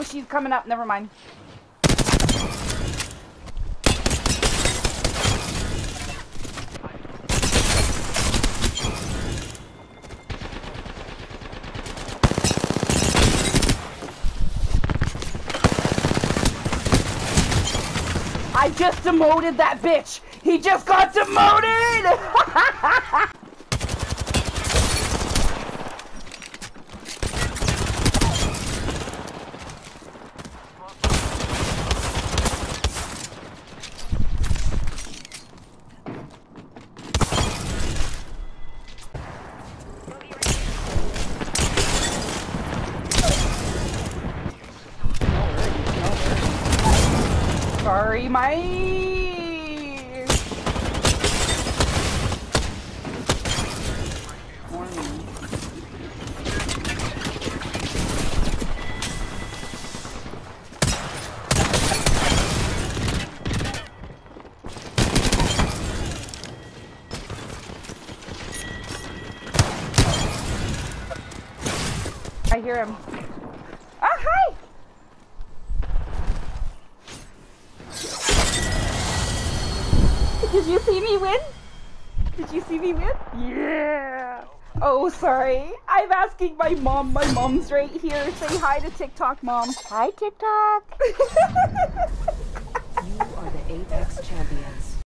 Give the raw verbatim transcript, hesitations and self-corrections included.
Oh, she's coming up. Never mind. I just demoted that bitch! He just got demoted! Sorry, my. I hear him. Ah, hi! Did you see me win? Did you see me win? Yeah! Oh, sorry. I'm asking my mom. My mom's right here. Say hi to TikTok, Mom. Hi, TikTok! You are the Apex champions.